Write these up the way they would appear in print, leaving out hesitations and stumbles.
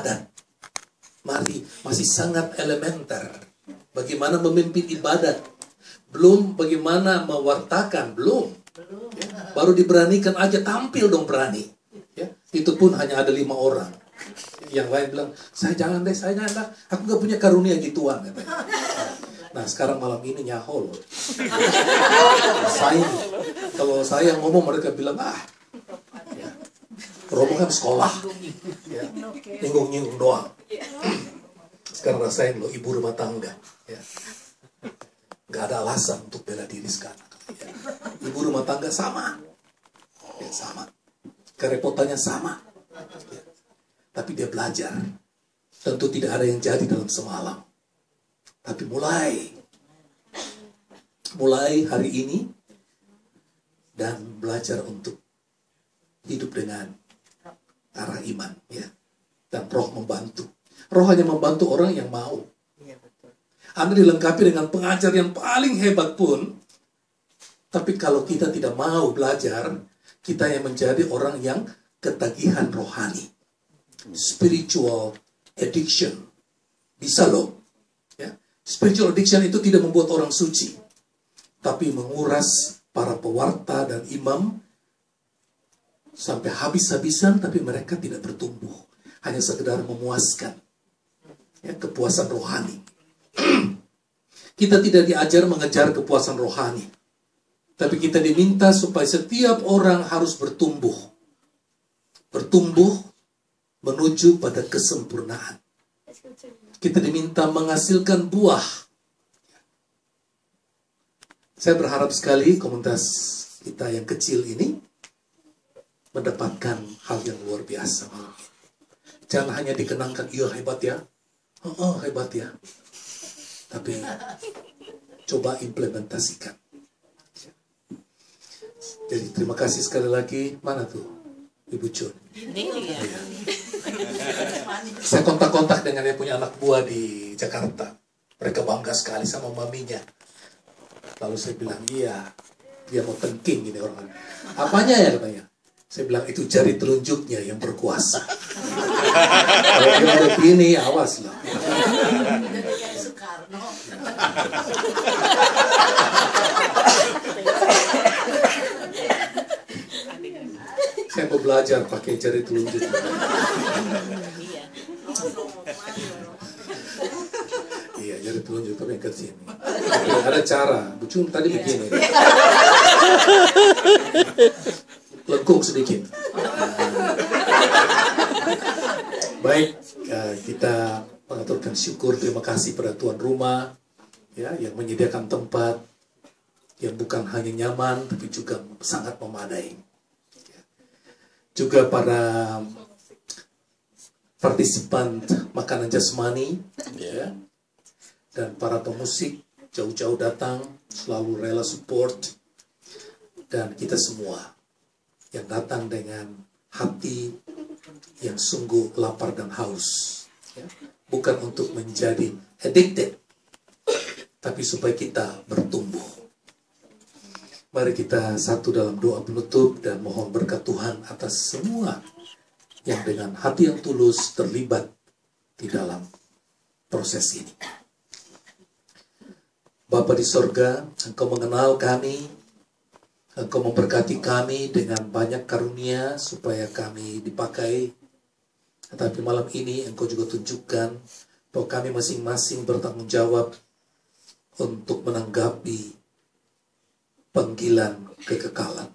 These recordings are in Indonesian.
ibadat. Mari, masih sangat elementer. Bagaimana memimpin ibadat. Belum bagaimana mewartakan, belum. Ya, baru diberanikan aja, tampil dong berani. Ya, itu pun hanya ada 5 orang. Yang lain bilang, saya jangan, aku gak punya karunia gituan. Nah sekarang malam ini nyaho loh. Kalau saya ngomong mereka bilang, ya, rombongan sekolah. Ya, nyinggung-nyinggung doang. Sekarang rasain loh, ibu rumah tangga. Ya. Gak ada alasan untuk bela diri sekarang. Ya. Ibu rumah tangga sama. Ya, sama. Kerepotannya sama. Ya. Tapi dia belajar. Tentu tidak ada yang jadi dalam semalam. Tapi mulai hari ini dan belajar untuk hidup dengan arah iman, ya. Dan roh membantu. Roh hanya membantu orang yang mau. Anda dilengkapi dengan pengajar yang paling hebat pun, tapi kalau kita tidak mau belajar, kita yang menjadi orang yang ketagihan rohani. Spiritual addiction. Bisa loh. Ya. Spiritual addiction itu tidak membuat orang suci, tapi menguras para pewarta dan imam sampai habis-habisan, tapi mereka tidak bertumbuh. Hanya sekedar memuaskan, ya, kepuasan rohani. Kita tidak diajar mengejar kepuasan rohani, tapi kita diminta supaya setiap orang harus bertumbuh menuju pada kesempurnaan. Kita diminta menghasilkan buah. Saya berharap sekali komunitas kita yang kecil ini mendapatkan hal yang luar biasa. Jangan hanya dikenangkan, iya hebat ya, hebat ya. Tapi coba implementasikan. Jadi terima kasih sekali lagi. Mana tuh Ibu Jun? Ya. Saya kontak-kontak dengan yang punya anak buah di Jakarta. Mereka bangga sekali sama maminya. Lalu saya bilang, iya, dia mau tengking ini orang. Apanya ya katanya? Saya bilang, itu jari telunjuknya yang berkuasa. Kalau dia udah gini, awas loh. Saya mau belajar pakai jari telunjuk. Iya, jari telunjuk tapi yang ke sini. Ada cara. Bucun tadi begini. Lekuk sedikit. Baik, kita mengaturkan syukur, terima kasih pada tuan rumah, ya, yang menyediakan tempat yang bukan hanya nyaman tapi juga sangat memadai. Juga para partisipan makanan jasmani, ya, dan para pemusik jauh-jauh datang, selalu rela support, dan kita semua yang datang dengan hati yang sungguh lapar dan haus, ya. Bukan untuk menjadi addicted, tapi supaya kita bertumbuh. Mari kita satu dalam doa penutup dan mohon berkat Tuhan atas semua yang dengan hati yang tulus terlibat di dalam proses ini. Bapa di sorga, Engkau mengenal kami, Engkau memberkati kami dengan banyak karunia supaya kami dipakai. Tetapi malam ini Engkau juga tunjukkan bahwa kami masing-masing bertanggung jawab untuk menanggapi panggilan kekekalan.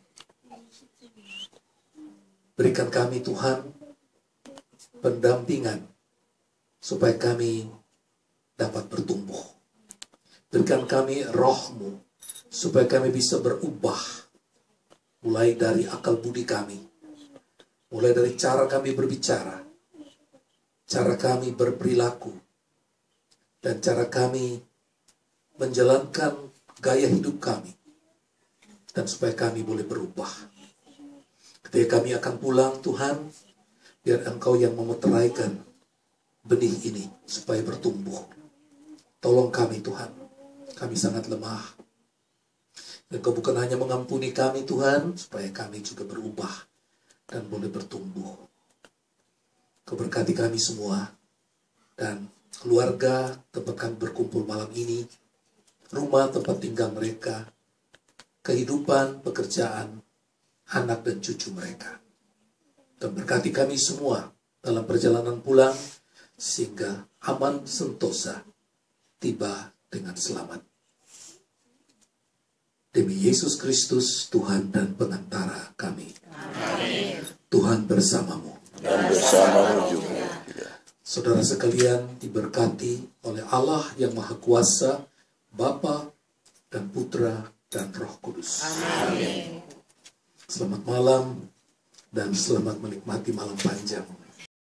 Berikan kami Tuhan pendampingan supaya kami dapat bertumbuh. Berikan kami roh-Mu supaya kami bisa berubah mulai dari akal budi kami, mulai dari cara kami berbicara, cara kami berperilaku, dan cara kami menjalankan gaya hidup kami, dan supaya kami boleh berubah. Ketika kami akan pulang, Tuhan, biar Engkau yang memuteraikan benih ini supaya bertumbuh. Tolong kami Tuhan, kami sangat lemah. Engkau bukan hanya mengampuni kami Tuhan, supaya kami juga berubah dan boleh bertumbuh. Kau berkati kami semua dan keluarga tempat kami berkumpul malam ini, rumah tempat tinggal mereka, kehidupan, pekerjaan, anak dan cucu mereka. Dan berkati kami semua dalam perjalanan pulang, sehingga aman sentosa tiba dengan selamat. Demi Yesus Kristus, Tuhan dan pengantara kami. Amin. Tuhan bersamamu. Dan bersamamu juga. Saudara sekalian diberkati oleh Allah yang Maha Kuasa, Bapa dan Putra dan Roh Kudus. Amin. Selamat malam dan selamat menikmati malam panjang.